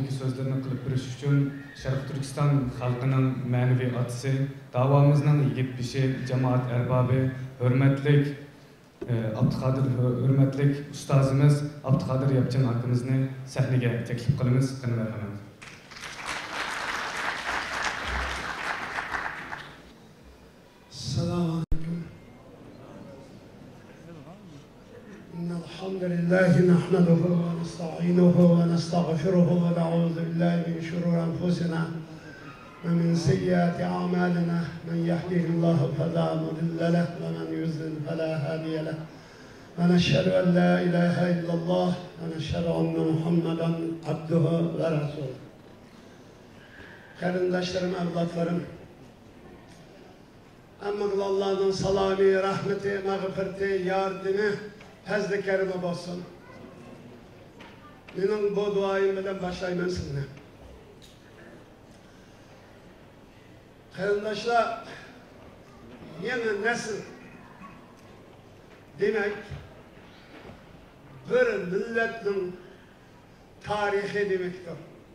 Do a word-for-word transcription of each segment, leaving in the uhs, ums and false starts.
bugungi so'zlarni qilib berish uchun Sharq Turkiston xalqining ma'naviy otasi, davomizning yigit bishi, jamoat arbobi, hurmatli Abduqodir hurmatli ustozimiz Abduqodir Yapchan akamizni sahnaga taklif qilamiz. Qani marhamat. Assalomu alaykum. Alhamdulillahi nahmaduhu va nasta'inuhu va nastaghfiruhu va na'udzu billahi min shururi anfusina ve min seyyiati a'malina. Men yahdihillahu fela mudille lehu ve men yudlil fela hadiye lehu. Ve neşhedü en la ilahe illallah ve neşhedü enne Muhammeden abduhu ve resuluhu. Kardeşlerim, evlatlarım, Amma Allah'ın salamı, rahmeti, mağfireti, yardımı, fazl-ı kerimi olsun. Benim bu duayım bilen başlayayım sizinle. Kardeşler, yeni nesil demek bir milletin tarihi demektir.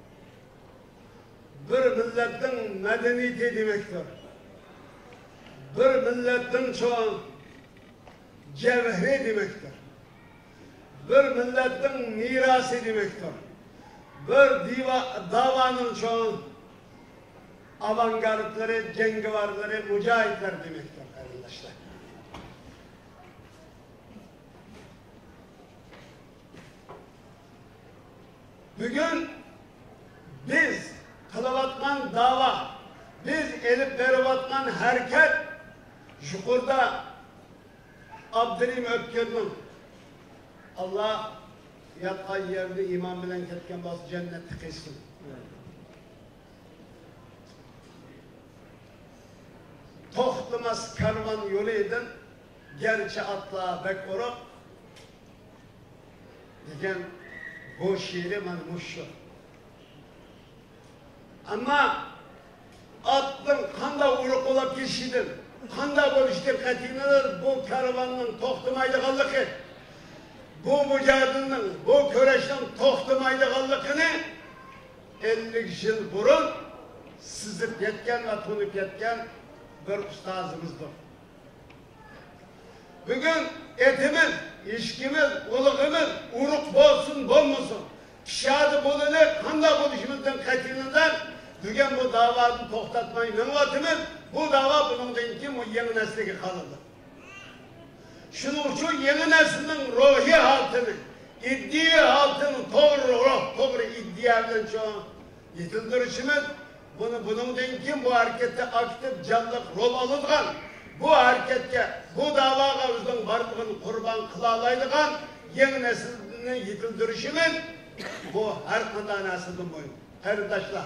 Bir milletin medeniyeti demektir. Bir milletin çoğu cevheri demektir. Bir milletin mirası demektir. Bir diva, davanın çoğu avantgardları, cengivarları, mücahitler demektir arkadaşlar. Bugün biz kılıvatman dava, biz elip verivatman hareket, şukurda Abdurrahim Öpkür'ün Allah yatkan yerde iman bilen ketken bas cenneti kıysın. Toxtumaz karvan yolu edin, gerçi atla bek orak degen bu şiiri bana muşşu. Ama attın kanda uğruk olap geçidin. Kanda boluştur katinalar bu karavanın toxtumaydıqallıqı, bu mücadının, bu köreşten toxtumaydıqallıqını ellik yıl burun sızıp yetken ve tunup yetken bir ustazımızdır. Bugün etimiz, işkimiz, uluğumuz uğruk bolsun, bolmasın. Kişadı bolunu, kanda boluşumuzdan katinalar bugün bu davayı toxtatmayı menvatımız, bu dava bunun denki bu yeni neslige kalırdı. Şunun için yeni neslinin ruhi haltını, iddia haltını, doğru ruh, doğru iddialarını çoğu yetildirişimiz, bunu bunun denki bu harekette aktif canlılık rol alırken, bu harekette, bu davaga özün varlığını kurban kılalaydıgan yeni neslini yetildirişimiz, bu her kadar neslinin boyu. Kardeşler,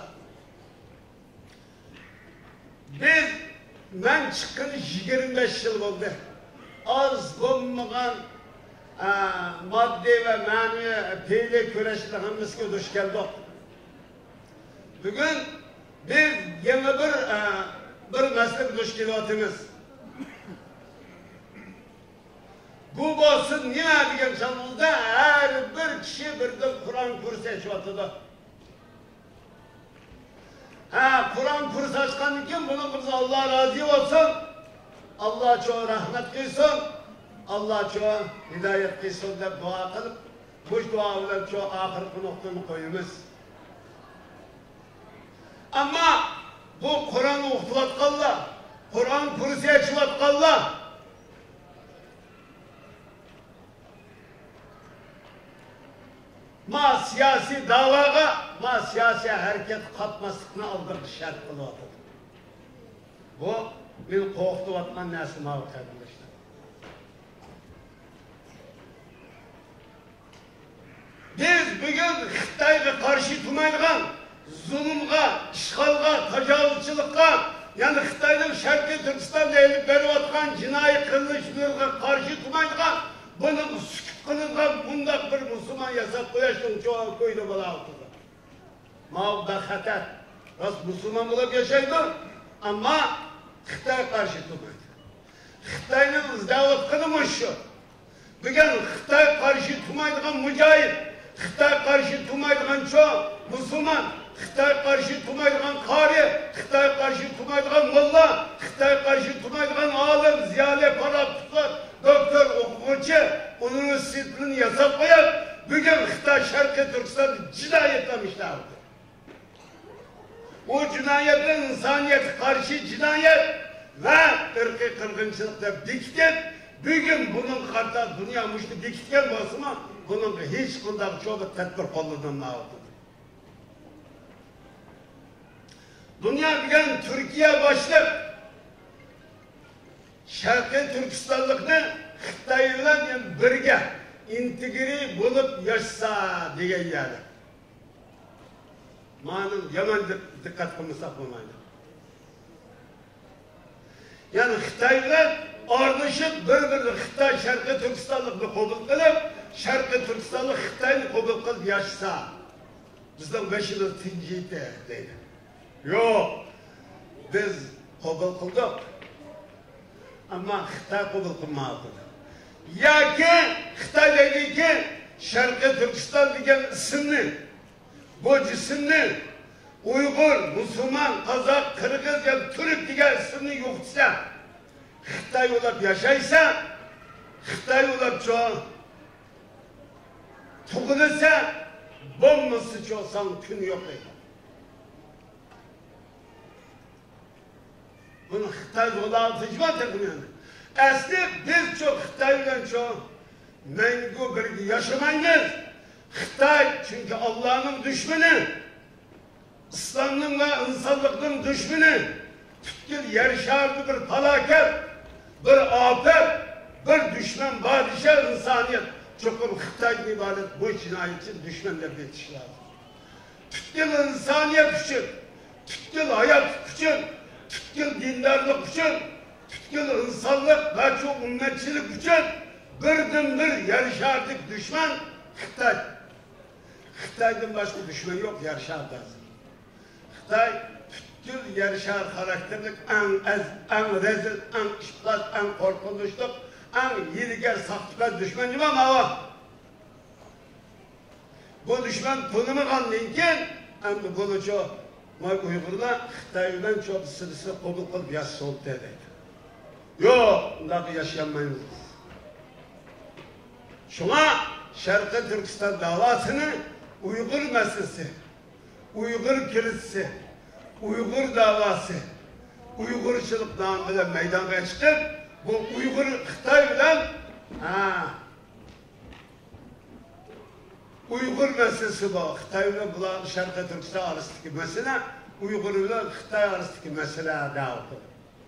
biz, ben çıkın yigirme beş yıl oldu. Az bulmagan e, maddi ve manevi peyli köreşliğimizge duş geldik. Bugün biz yeni bir e, bir meslek duş geliyoruz. Bu olsun niye diyen canlıda her bir kişi birden Kur'an kursu açıyordu. Ha, Kur'an kursu açkan için bunun kızı Allah razı olsun. Allah çoğu rahmet kılsın. Allah çoğu hidayet kılsın diye dua kılıp bu dualar çoğu ahirki noktanı koyumuz. Ama bu Kur'an'ı okuvatkallah, Kur'an kursu açıvatkallah. Ma siyasi davaga, ma siyasi hareket katmasını aldırdı şart kılıvatı. Bu bir korktu vatman nesim ağır kardeşler. Biz bugün Xitayga karşı tumaydıgan zulümga, işgalga, tacavuzçılıkka, yani Xitay'ın Şarkı Türkistan'da elip verivatkan cinayi kılışlarına karşı tumaydıgan bunun sükut kılıngan bundak bir Müslüman yasak koyaştın çoğu koydu bala altıda. Mağda hatat. Rast Müslüman bulup yaşaydı ama Xitay karşı tumaydı. Xitay'ın ızdavat kılmış şu. Bugün Xitay karşı tumaydıgan mücahit Xitay karşı tumaydigan çoğu Müslüman, Xitay karşı tumaydigan kari, Xitay karşı tumaydigan molla, Xitay karşı tumaydigan alim, ziyale, para tutar, doktor, okumucu, üniversitesini yasap koyar. Bugün Xitay Şarkı Türkistan'ı cinayetlemişler. O cinayetin insaniyet karşı cinayet ve ırkı kırgınçılıkta dikkat. Bugün bunun karta dünya müştü dikitken basıma bunun hiç kundak çoğu tedbir kolluğundan aldı. Dünya bilen Türkiye başlık Şarkı Türkistanlıkını Xitay'la birge integri bulup yaşsa diye yani. Manın yaman dikkat kılmışsak bulmayın. Yani Xitay'la ardışık bir-bir Xitay Şarkı Türkistanlıkını kabul kılıp Şarkı Türkistanlık Xitay'ını kabul kılıp yaşsa bizden beşimiz tinciydi deydi. Yok, biz kabul kıldık ama Xitay kabul kılmadı. Ya ki Xitay dedi ki Şarkı Türkistan degen isimni, bu cisimni Uygur, Müslüman, Kazak, Kırgız ya Türk degen isimni yoksa Xitay olap yaşaysa, Xitay olap çoğu tuğulursa, bombası çoğusan gün yok deydi. Bunu Xitay olap ticma takım yani. Asli biz çok Xitay'la çok mengu bir yaşamayız. Xitay çünkü Allah'ın düşmanı, İslam'ın ve insanlığın düşmanı, tütkül yer şartı bir felaket, bir afet, bir düşman padişah insaniyet. Çokum Xitay'dan ibaret bu cinayet için düşmanlar yetiş lazım. Tütkül insaniyet için, tütkül hayat için, tütkül dindarlık için, tütkül insanlık ve çok ümmetçilik için birden bir yarışardık düşman Xitay. Xitay'dan başka düşman yok yarışardı. Xitay tütkül yarışar karakterlik en ez, en rezil, en işbaz, en korkunçluk, en yediger saktıklar düşman ama bu düşman tanımı kanlıyken hem de bunu çok Uygurlar Xitay'dan çok sırası kabul kılıp yaşa oldu dedi. Yok, bundan yaşayamayız. Şuna Şarkı Türkistan davasını Uygur meselesi, Uygur kilisesi, Uygur davası, Uygurçılık namıyla meydana çıkıp bu Uygur Xitay bilen ha, Uygur meselesi bu. Xitay bilen bulan Şarkı Türkistan arasındaki mesele, Uygur bilen Xitay arasındaki mesele davası.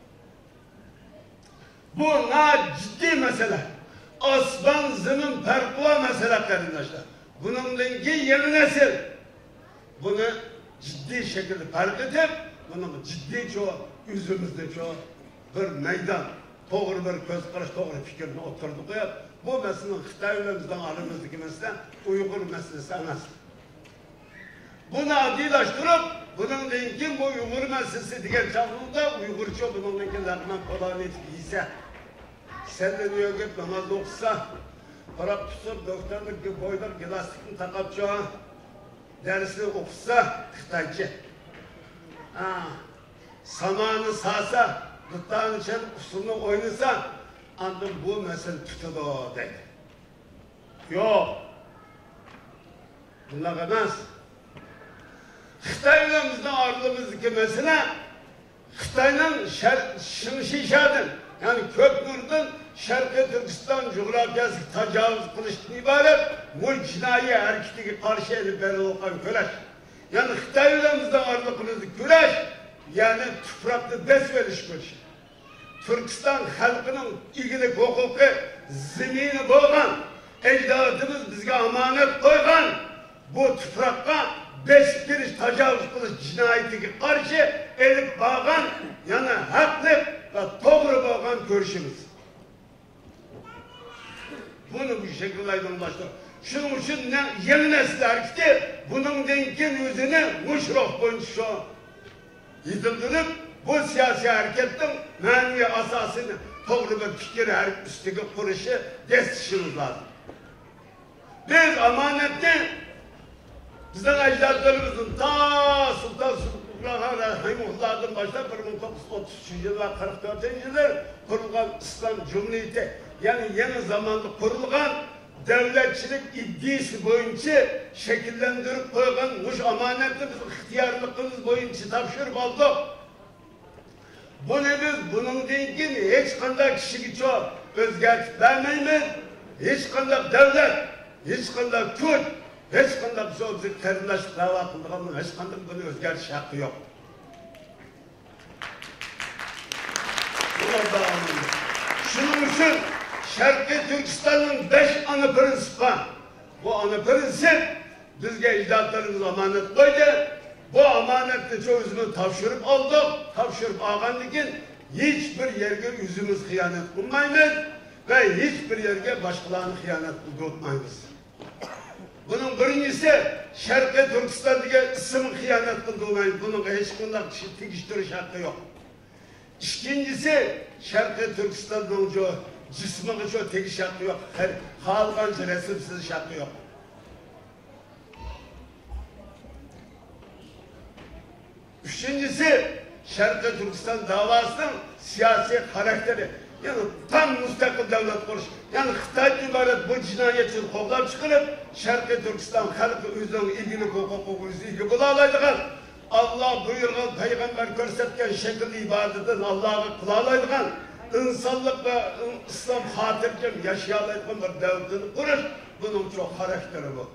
Bu ne ciddi mesele. Aslan zemin perkula mesele arkadaşlar. Bununki yeni nesil. Bunu ciddi şekilde fark edip, bunun ciddi çoğu, yüzümüzde çoğu bir meydan, doğru bir göz karış, doğru fikrini oturdu koyup, bu meselenin Xitay'ımızdan aramızdaki mesele, Uygur meselesi emas. Bunu adilaştırıp, bunun linkin bu Uygur meselesi diğer çağrılığında Uygurça bunun linkin lakman kolağını etkiyse, senden diyor ki namaz okusa, para tutup doktorluk gibi boylar gilastikini takıp çoğu, dersini okusa Xitaycı. Ha, samanı sağsa, gıttağın için usulunu oynasa, ancak bu mesele tutulur dedi. Yok. Bunlar demez. Xitay'ımızda ağırlığımızdaki mesele, Xitay'ın şişadın, yani Köprü'nün Şarkı Türkistan coğrafyası tecavüz kılıştan ibaret bu cinayi hareketine karşı edip beri olan güreş. Yani Xitay'ımızda ağırlıkımızda güreş, yani tüfraklı besveriş güreş. Türkistan halkının ilgili hukuku, zemini boğan, ecdadımız bizge amanet koygan, bu tüfrakla beş giriş tecavüz kılış cinayetine karşı elip bağan, yani haklı ve doğru bağan görüşümüz. Bunu bu şekilde aydınlaştır. Şunun için ne, yeni nesil hareketi bunun denkin yüzünü muşrok boyunca yıldırıp bu siyasi hareketin manevi asasını doğru bir fikir üstüne kuruşu destişimiz lazım. Biz amanette Bizden ecdadlarımızın ta Sultan Sultan Rahimullah başta bir bin dokuz yüz otuz üçüncü yıl ve kırk dördüncü yıllar kurulgan İslam Cumhuriyeti, yani yeni zamanda kurulgan devletçilik iddiası boyunca şekillendirip koygan muş amanetli biz ihtiyarlıkımız boyunca tapşırıp aldık. Bunu biz bunun deyken hiç kandak kişi çok özgürlük vermeyimiz, hiç kandak devlet, hiç kandak Kürt, hiç kandak sözlük karınlaşık dava kıldığımız hiç kandak bunu özgürlük hakkı yok. Şunun için Şarkı Türkistan'ın beş ana prensibi var. Bu ana prensip bizge icdatlarımız amanet koydu. Bu amanetli çoğuzunu tavşırıp aldık. Tavşırıp ağanlıkın hiçbir yerge yüzümüz hıyanet kılmayız ve hiçbir yerge başkalarına hıyanet kılmayız. Bunun birincisi Şarkı Türkistan'daki isim hıyanet kılmayız. Bunun hiç kılmak tigiştiriş hakkı yok. İkincisi Şarkı Türkistan'ın çoğu cismine çoğu tekiş hakkı yok. Her halkancı resimsiz hakkı yok. Üçüncüsü Şarkı Türkistan davasının siyasi karakteri. Yani tam müstakil devlet kuruş. Yani Xitay'dan ibaret bu cinayetçini kovlap çıkarıp Şarkı Türkistan halkı özünün ilgili hukuku ilgi kılalaydıgan, Allah buyurgan, peygamber görsetken şekilde ibadetin Allah'a kılalaydıgan, insanlık ve İslam hatirken yaşayalaydıgan bir devletini kuruş. Bunun çok karakteri bu.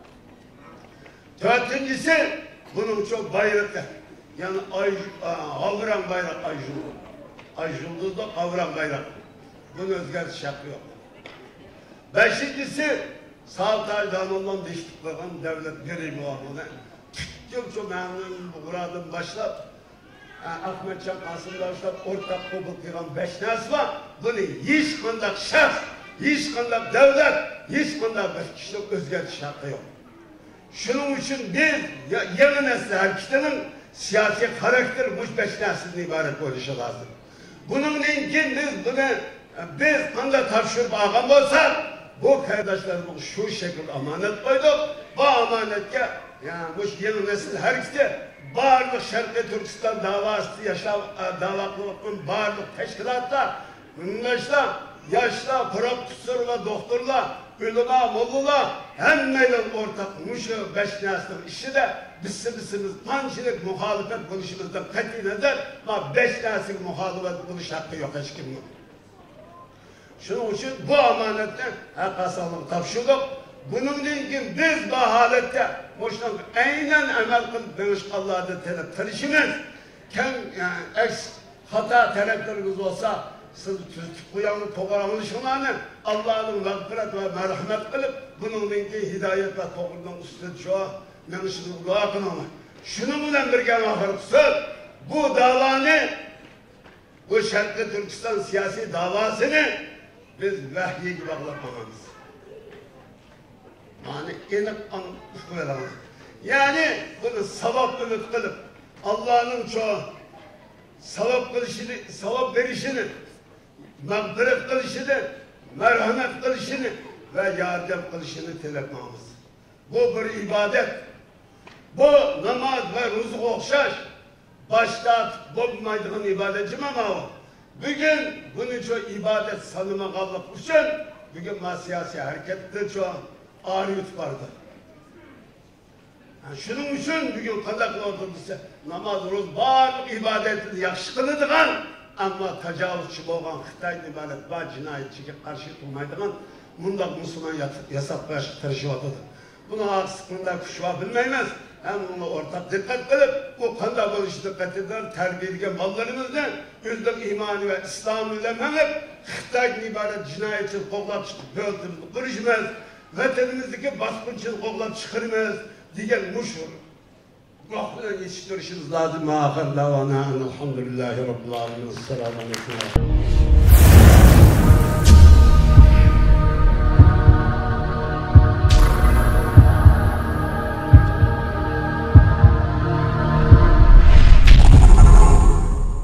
Dördüncüsü bunun çok bayrakı. Yani ay, kavram bayrak ay yıldız. Ay yıldız da kavram bayrak. Bunun özgürlük hakkı yok. Beşincisi sağ taydan olan değişikliklerden devlet birimi var buna. Çok çok memnun bu buradan başlap Ahmet Can Kasım'da başlap ortak kabul kılan beş nes var. Bunu hiç kandak şahs, hiç kandak devlet, hiç kandak bir kişilik özgürlük hakkı yok. Şunun için biz yeni nesli hareketinin siyasi karakter bu beş nesilden ibaret oluşu lazım. Bunun için biz bunu biz kanda tavşırıp ağam olsak bu kardeşlerimiz şu şekilde amanet koyduk. Bu amanetke yani bu yeni nesil hareketi barlık Şarkı Türkistan davası yaşam davaklıkın barlık teşkilatlar bunlaşla yaşla profesör ve doktorlar ulema, mollalar hemmeyle ortak muşu beş neslin işi de bizsimiz pançilik muhalefet buluşumuzdan katin eder ama beş nesil muhalefet buluş hakkı yok hiç kimin. Şunun için bu amanetten hakasalık tavşırdık. Bunun için biz bu halette boşuna aynen emel kılıp demiş Allah'da telep tarışımız. Ken yani eks hata taleplerimiz olsa siz uyanıp toparlanışınlarını Allah'ın mağfiret ve merhamet kılıp bunun için hidayet ve toplumdan üstüne çoğu menışını dua kılama. Şunu bilen birge ahırıp söz bu davanı bu Şarkı Türkistan siyasi davasını biz vahye gibi bağlatmamamız. Yani enik anı yani bunu savap ümit kılıp Allah'ın çoğu savap kılışını, savap verişini, mağfiret kılışını, merhamet kılışını ve yardım kılışını telepmamız. Bu bir ibadet. Bu namaz ve rızık okşaş. Başta bulmaydığın ibadetçim ama bugün bunu çok ibadet sanıma kalmak için bugün siyasi harekette çok ariyut vardı. Yani şunun için bugün kadaklı oturduysa namaz, rız, bağırlık ibadetini yakşı kılıdığın ama tecavüzçü olan Xitay'ın ibadet var cinayetçiye karşı tutmaydığı bunda Müslüman yasak başı tırışıvatıdır. Bunu aksıkında kuşuva bilmeyiniz. Hem bunu ortak dikkat kılıp bu kanda buluşu dikkat eder, terbiyeliğe mallarımızdan özlük imanı ve İslam'ı ilemenip Xitay'ın ibadet cinayetçi kovlap çıkıp böldüğümüzü kırışmaz. Vatanımızdaki baskıncılık kovlap çıkarmaz diyen muşur. Mahveden yetiştirişiniz lazım. Ahir davana elhamdülillahi rabbil alemin. Selamun aleyküm.